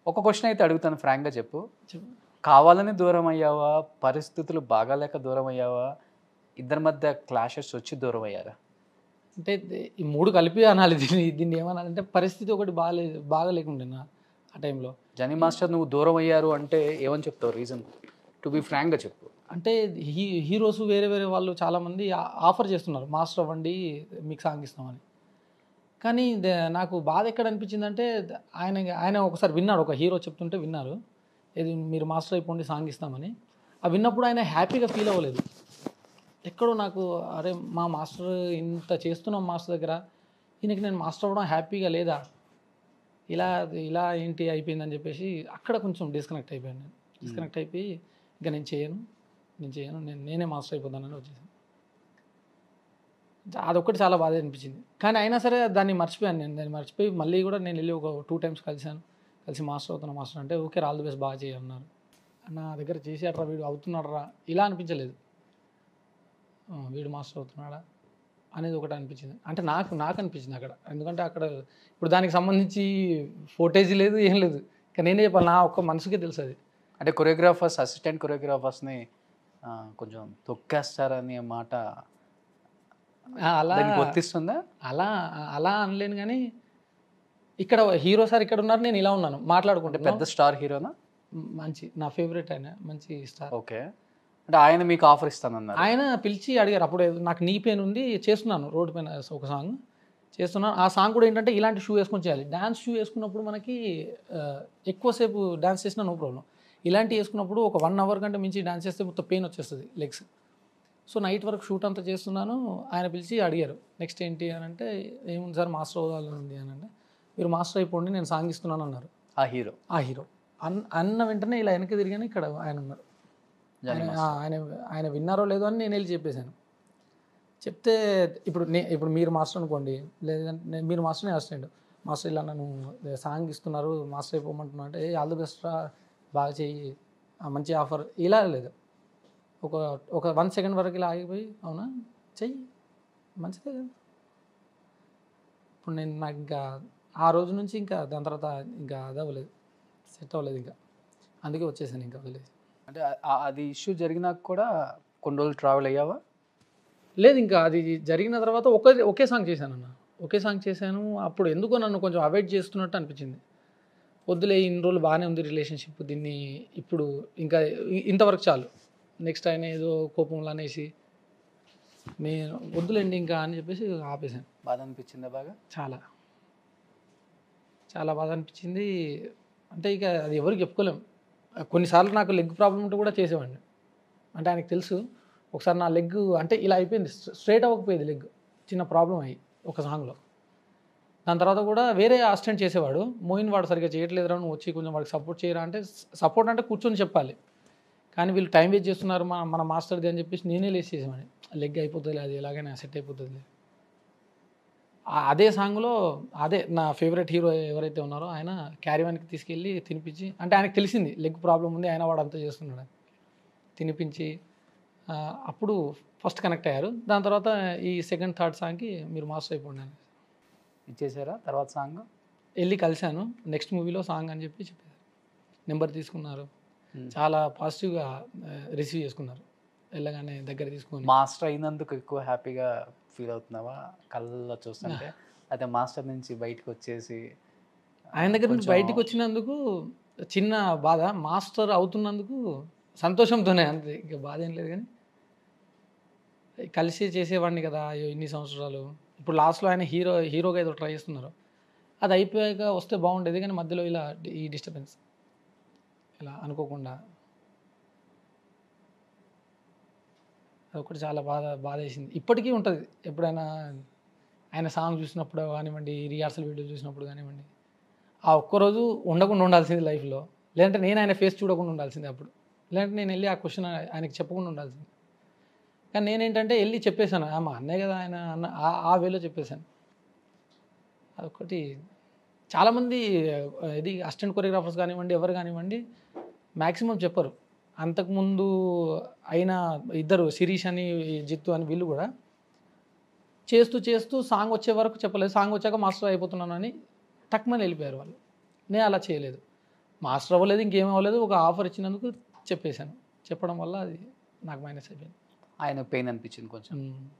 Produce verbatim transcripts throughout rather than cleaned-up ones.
ఒక క్వశ్చన్ అయితే అడుగుతాను ఫ్రాంక్గా చెప్పు. చెప్పు. కావాలని దూరం అయ్యావా? పరిస్థితులు బాగాలేక దూరం అయ్యావా? ఇద్దరి మధ్య క్లాషెస్ వచ్చి దూరం అయ్యారా? అంటే ది- ఈ మూడు కలిపి అనాలి దీన్ని దీన్ని ఏమనాలంటే పరిస్థితి ఒకటి బాగాలేదు బాగా లేకుండే నా ఆ టైంలో. జనీ మాస్టర్ నువ్వు దూరం అయ్యారు అంటే ఏమని చెప్తావు రీజన్? టు బి ఫ్రాంక్గా చెప్పు. అంటే హీ హీరోస్ వేరే వేరే వాళ్ళు చాలామంది ఆఫర్ చేస్తున్నారు మాస్టర్ అవ్వండి మీకు సాంగ్ ఇస్తామని. కానీ ద- నాకు బాధ ఎక్కడ అనిపించిందంటే ద- ఆయన ఆయన ఒకసారి విన్నాడు, ఒక హీరో చెప్తుంటే విన్నారు, ఇది మీరు మాస్టర్ అయిపోండి సాంగ్ ఇస్తామని. ఆ విన్నప్పుడు ఆయన హ్యాపీగా ఫీల్ అవ్వలేదు. ఎక్కడో నాకు అరే మా మాస్టర్ ఇంత చేస్తున్నాం మాస్టర్ దగ్గర, ఈయనకి నేను మాస్టర్ అవ్వడం హ్యాపీగా లేదా, ఇలా ఇలా ఏంటి అయిపోయిందని చెప్పేసి అక్కడ కొంచెం డిస్కనెక్ట్ అయిపోయాను. నేను డిస్కనెక్ట్ అయిపోయి ఇంకా నేను చేయను నేను చేయను నేను నేనే మాస్టర్ అయిపోతానని వచ్చేసాను. అదొక్కటి చాలా బాధ అనిపించింది. కానీ అయినా సరే దాన్ని మర్చిపోయాను. నేను దాన్ని మర్చిపోయి మళ్ళీ కూడా నేను వెళ్ళి ఒక టూ టైమ్స్ కలిశాను. కలిసి మాస్టర్ అవుతున్నా మాస్టర్ అంటే ఓకే ఆల్ ది బెస్ట్ బాగా చేయన్నారు. నా దగ్గర చేసాడరా వీడు అవుతున్నాడరా ఇలా అనిపించలేదు. ఆ, వీడు మాస్టర్ అవుతున్నాడా అనేది ఒకటి అనిపించింది. అంటే నాకు నాకు అనిపించింది అక్కడ. ఎందుకంటే అక్కడ ఇప్పుడు దానికి సంబంధించి ఫోటేజ్ లేదు ఏం లేదు. కానీ నేనే చెప్పాలి, నా ఒక్క మనసుకే తెలుసు అది. అంటే కొరియోగ్రాఫర్స్ అసిస్టెంట్ కొరియోగ్రాఫర్స్ని కొంచెం తొక్కేస్తారనే మాట ఆ, అలా దానికి వర్తిస్తుందా? అలా అలా అనలేను. కానీ ఇక్కడ హీరో సార్ ఇక్కడ ఉన్నారు, నేను ఇలా ఉన్నాను మాట్లాడుకుంటే పెద్ద స్టార్ హీరోనా? మంచి నా ఫేవరెట్ ఆయన, మంచి స్టార్. ఓకే. అంటే ఆయన మీకు ఆఫర్ ఇస్తానన్నారు. ఆయన పిలిచి అడిగారు అప్పుడు, నాకు నీ పెయిన్ ఉంది చేస్తున్నాను రోడ్డు పైన ఒక సాంగ్ చేస్తున్నాను. ఆ సాంగ్ కూడా ఏంటంటే ఇలాంటి షూ వేసుకొని చేయాలి. డ్యాన్స్ షూ వేసుకున్నప్పుడు మనకి ఆ, ఎక్కువసేపు డ్యాన్స్ చేసినా నో ప్రాబ్లం. ఇలాంటి వేసుకున్నప్పుడు ఒక వన్ అవర్ కంటే మించి డ్యాన్స్ చేస్తే మొత్తం పెయిన్ వచ్చేస్తుంది లెగ్స్. సో నైట్ వరకు షూట్ అంతా చేస్తున్నాను. ఆయన పిలిచి అడిగారు నెక్స్ట్ ఏంటి అని అంటే, ఏముంది సార్ మాస్టర్ అవ్వాలని ఉంది అని అంటే, మీరు మాస్టర్ అయిపోండి నేను సాంగ్ ఇస్తున్నాను అన్నారు ఆ హీరో. ఆ హీరో. అన్ అన్న వెంటనే ఇలా వెనక్కి తిరిగాను, ఇక్కడ ఆయన ఉన్నారు. ఆయన ఆయన ఆయన విన్నారో లేదో అని నేను వెళ్ళి చెప్పేశాను. చెప్తే ఇప్పుడు నే ఇప్పుడు మీరు మాస్టర్ అనుకోండి, లేదంటే నేను- మీరు మాస్టర్ని అసిస్టెంట్, మాస్టర్ ఇలా నన్ను సాంగ్ ఇస్తున్నారు మాస్టర్ అయిపోమంటున్నా అంటే ఆల్ ది బెస్ట్ రా బాగా చెయ్యి ఆ, మంచి ఆఫర్ ఇలా లేదు. ఒక ఒక వన్ సెకండ్ వరకు ఇలా ఆగిపోయి అవునా చెయ్యి మంచిదే కదా. ఇప్పుడు నేను నాకు ఇంకా ఆ రోజు నుంచి ఇంకా దాని తర్వాత ఇంకా అది అవ్వలేదు, సెట్ అవ్వలేదు ఇంకా, అందుకే వచ్చేసాను ఇంకా వదిలేసి. అంటే ఆ- అది ఇష్యూ జరిగినాక కూడా కొన్ని రోజులు ట్రావెల్ అయ్యావా? లేదు ఇంకా అది జరిగిన తర్వాత ఒకే ఒకే సాంగ్ చేశాను అన్న, ఒకే సాంగ్ చేశాను. అప్పుడు ఎందుకో నన్ను కొంచెం అవాయిడ్ చేస్తున్నట్టు అనిపించింది. వద్దులే ఇన్ని రోజులు బాగానే ఉంది రిలేషన్షిప్, దీన్ని ఇప్పుడు ఇంకా ఇ- ఇంతవరకు చాలు, నెక్స్ట్ ఆయన ఏదో కోపంలో అనేసి నేను వద్దులేండి ఇంకా అని చెప్పేసి ఆపేశాను. బాధ అనిపించిందా బాగా? చాలా చాలా బాధ అనిపించింది. అంటే ఇక అది ఎవరికి చెప్పుకోలేం. కొన్నిసార్లు నాకు లెగ్ ప్రాబ్లం ఉంటే కూడా చేసేవాడిని. అంటే ఆయనకు తెలుసు. ఒకసారి నా లెగ్ అంటే ఇలా అయిపోయింది, స్ట్రైట్ అవ్వకపోయేది లెగ్, చిన్న ప్రాబ్లం అయ్యి ఒక సాంగ్లో. దాని తర్వాత కూడా వేరే అసిస్టెంట్ చేసేవాడు, మోయిన్ వాడు సరిగ్గా చేయట్లేదురా నువ్వు వచ్చి కొంచెం వాడికి సపోర్ట్ చేయరా అంటే, సపోర్ట్ అంటే కూర్చొని చెప్పాలి, కానీ వీళ్ళు టైం వేస్ట్ చేస్తున్నారు మన మన మాస్టర్ది అని చెప్పేసి నేనే లేచి చేసేవాడిని. లెగ్ అయిపోతుంది అది ఎలాగైనా సెట్ అయిపోతుంది. ఆ- అదే సాంగ్లో అదే నా ఫేవరెట్ హీరో ఎవరైతే ఉన్నారో ఆయన క్యారీవాన్కి తీసుకెళ్ళి తినిపించి, అంటే ఆయనకు తెలిసింది లెగ్ ప్రాబ్లం ఉంది ఆయన వాడు అంతా చేస్తున్నాడు, తినిపించి ఆ, అప్పుడు ఫస్ట్ కనెక్ట్ అయ్యారు. దాని తర్వాత ఈ సెకండ్ థర్డ్ సాంగ్కి మీరు మాస్టర్ అయిపోండి అని ఇచ్చేసారా తర్వాత సాంగ్? వెళ్ళి కలిశాను. నెక్స్ట్ మూవీలో సాంగ్ అని చెప్పి చెప్పారు, నెంబర్ తీసుకున్నారు, చాలా పాజిటివ్గా రిసీవ్ చేసుకున్నారు. వెళ్ళగానే దగ్గర తీసుకొని మాస్టర్ అయినందుకు ఎక్కువ హ్యాపీగా ఫీల్ అవుతున్నావా కళ్ళల్లో చూస్తుంటే? అయితే మాస్టర్ నుంచి బయటకు వచ్చేసి ఆయన దగ్గర నుంచి బయటికి వచ్చినందుకు చిన్న బాధ, మాస్టర్ అవుతున్నందుకు సంతోషంతోనే, అంతే ఇంకా బాధ ఏం లేదు. కానీ కలిసి చేసేవాడిని కదా అయ్యో ఇన్ని సంవత్సరాలు, ఇప్పుడు లాస్ట్లో ఆయన హీరో హీరోగా ఏదో ట్రై చేస్తున్నారు, అది అయిపోయాక వస్తే బాగుండేది. కానీ మధ్యలో ఇలా ఈ డిస్టర్బెన్స్ ఇలా అనుకోకుండా అదొకటి చాలా బాధ బాధ వేసింది. ఇప్పటికీ ఉంటుంది, ఎప్పుడైనా ఆయన సాంగ్ చూసినప్పుడు కానివ్వండి, రిహార్సల్ వీడియో చూసినప్పుడు కానివ్వండి, ఆ ఒక్కరోజు ఉండకుండా ఉండాల్సింది లైఫ్లో, లేదంటే నేను ఆయన ఫేస్ చూడకుండా ఉండాల్సింది అప్పుడు, లేదంటే నేను వెళ్ళి ఆ క్వశ్చన్ ఆయనకి చెప్పకుండా ఉండాల్సింది. కానీ నేనేంటంటే వెళ్ళి చెప్పేశాను, మా అన్నయ్య కదా ఆయన అన్న ఆ- ఆ వేలో చెప్పేశాను. అదొకటి. చాలామంది ఇది అసిస్టెంట్ కొరియోగ్రాఫర్స్ కానివ్వండి ఎవరు కానివ్వండి మ్యాక్సిమం చెప్పరు. అంతకుముందు అయిన ఇద్దరు శిరీష్ అని జిత్తు అని వీళ్ళు కూడా చేస్తూ చేస్తూ సాంగ్ వచ్చే వరకు చెప్పలేదు, సాంగ్ వచ్చాక మాస్టర్ అయిపోతున్నాను అని టక్మని వెళ్ళిపోయారు వాళ్ళు. నేను అలా చేయలేదు. మాస్టర్ అవ్వలేదు, ఇంకేం అవ్వలేదు. ఒక ఆఫర్ ఇచ్చినందుకు చెప్పేశాను. చెప్పడం వల్ల అది నాకు మైనస్ అయిపోయింది. ఆయన పెయిన్ అనిపించింది కొంచెం.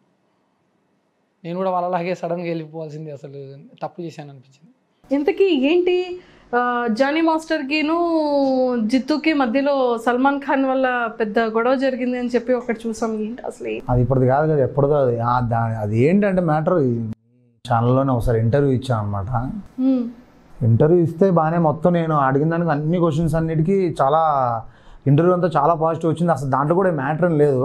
నేను కూడా వాళ్ళలాగే సడన్గా వెళ్ళిపోవాల్సింది, అసలు తప్పు చేశాను అనిపించింది. ఇంతకీ ఏంటి జానీ మాస్టర్కిను జిత్తుకి మధ్యలో సల్మాన్ ఖాన్ వల్ల పెద్ద గొడవ జరిగింది అని చెప్పి ఒకటి చూసాం. ఏంటి అసలు? అది ఇప్పటిది కాదు కదా, ఎప్పుడుదో అది. అది ఏంటంటే మ్యాటర్, ఛానల్లోనే ఒకసారి ఇంటర్వ్యూ ఇచ్చాను అనమాట. ఇంటర్వ్యూ ఇస్తే బాగానే మొత్తం నేను అడిగిన దానికి అన్ని క్వశ్చన్స్ అన్నిటికీ చాలా ఇంటర్వ్యూ అంతా చాలా పాజిటివ్ వచ్చింది. అసలు దాంట్లో కూడా మ్యాటర్ ఏం లేదు.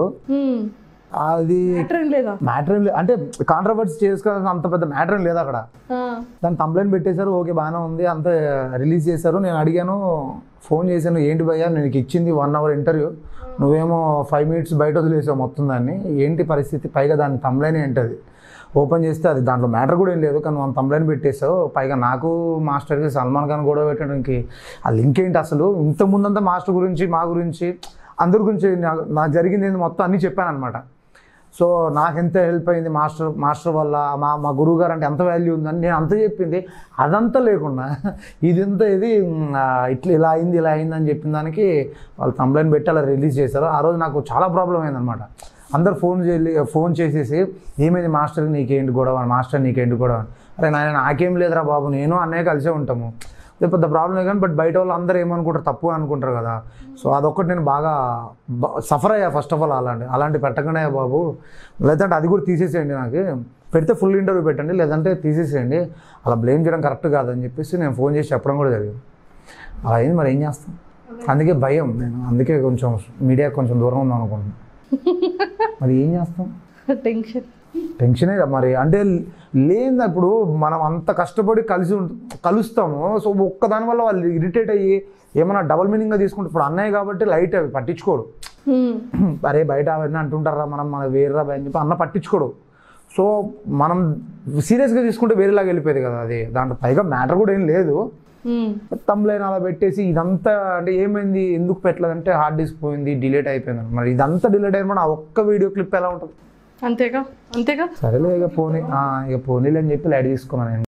అది మ్యాటర్ ఏం లేదు అంటే కాంట్రవర్సీ చేసుకోవాల్సిన అంత పెద్ద మ్యాటర్ ఏం లేదు అక్కడ. దాన్ని కంప్లైంట్ పెట్టేశారు, ఓకే బాగానే ఉంది, అంత రిలీజ్ చేశారు. నేను అడిగాను, ఫోన్ చేశాను, ఏంటి భయ్యా నేను ఇచ్చింది వన్ అవర్ ఇంటర్వ్యూ, నువ్వేమో ఫైవ్ మినిట్స్ బయట వదిలేసావు మొత్తం దాన్ని, ఏంటి పరిస్థితి? పైగా దాని కంప్లైంట్ ఏంటది ఓపెన్ చేస్తే అది దాంట్లో మ్యాటర్ కూడా ఏం లేదు, కానీ మనం కంప్లైంట్ పెట్టేసావు. పైగా నాకు మాస్టర్కి సల్మాన్ ఖాన్ గొడవ పెట్టడానికి ఆ లింక్ ఏంటి అసలు? ఇంతకుముందంతా మాస్టర్ గురించి, మా గురించి, అందరి గురించి నాకు జరిగింది మొత్తం అన్నీ చెప్పాను అనమాట. సో నాకు ఎంత హెల్ప్ అయింది మాస్టర్ మాస్టర్ వల్ల, మా మా గురువు గారు అంటే ఎంత వాల్యూ ఉందని నేను అంత చెప్పింది. అదంతా లేకుండా ఇదంతా ఇది ఇట్లా ఇలా అయింది ఇలా అయింది అని చెప్పిన దానికి వాళ్ళు కంప్లైంట్ పెట్టి అలా రిలీజ్ చేశారు. ఆ రోజు నాకు చాలా ప్రాబ్లం అయిందనమాట. అందరు ఫోన్ చేయాలి ఫోన్ చేసేసి ఏమైంది మాస్టర్కి నీకేంటి గొడవ, మాస్టర్ నీకేంటి గొడవ? అరే నాయన నాకేం లేదురా బాబు, నేను అన్నయ్య కలిసే ఉంటాము, పెద్ద ప్రాబ్లం కానీ బట్ బయట వాళ్ళు అందరూ ఏమనుకుంటారు, తప్పు అనుకుంటారు కదా. సో అదొక్కటి నేను బాగా సఫర్ అయ్యా ఫస్ట్ ఆఫ్ ఆల్. అలాంటి అలాంటి పెట్టకనే బాబు, లేదంటే అది కూడా తీసేసేయండి, నాకు పెడితే ఫుల్ ఇంటర్వ్యూ పెట్టండి, లేదంటే తీసేసేయండి, అలా బ్లేమ్ చేయడం కరెక్ట్ కాదని చెప్పేసి నేను ఫోన్ చేసి చెప్పడం కూడా జరిగింది. అలా అయింది, మరి ఏం చేస్తాం. అందుకే భయం, నేను అందుకే కొంచెం మీడియా కొంచెం దూరం ఉందాం అనుకుంటున్నాను. మరి ఏం చేస్తాం, టెన్షన్ టెన్షనే మరి. అంటే లేదు, ఇప్పుడు మనం అంత కష్టపడి కలిసి కలుస్తాము. సో ఒక్కదాని వల్ల వాళ్ళు ఇరిటేట్ అయ్యి ఏమైనా డబల్ మీనింగ్గా తీసుకుంటే, ఇప్పుడు అన్నయ్య కాబట్టి లైట్ అవి పట్టించుకోడు. అరే బయట అవన్నీ అంటుంటారా మనం, మన వేరేరా అని చెప్పి అన్న పట్టించుకోడు. సో మనం సీరియస్గా తీసుకుంటే వేరేలాగా వెళ్ళిపోయేది కదా అది. దాంట్లో పైగా మ్యాటర్ కూడా ఏం లేదు. తమ్లైన్ అలా పెట్టేసి ఇదంతా అంటే ఏమైంది, ఎందుకు పెట్టలేదంటే హార్డ్ డిస్క్ పోయింది, డిలీట్ అయిపోయింది. మరి ఇదంతా డిలీట్ అయిపోయిన ఆ ఒక్క వీడియో క్లిప్ ఎలా ఉంటుంది? అంతేగా అంతేగా సరేలే ఇక పోనీ ఇక పోనీలే అని చెప్పి లైట్ తీసుకున్నాను నేను.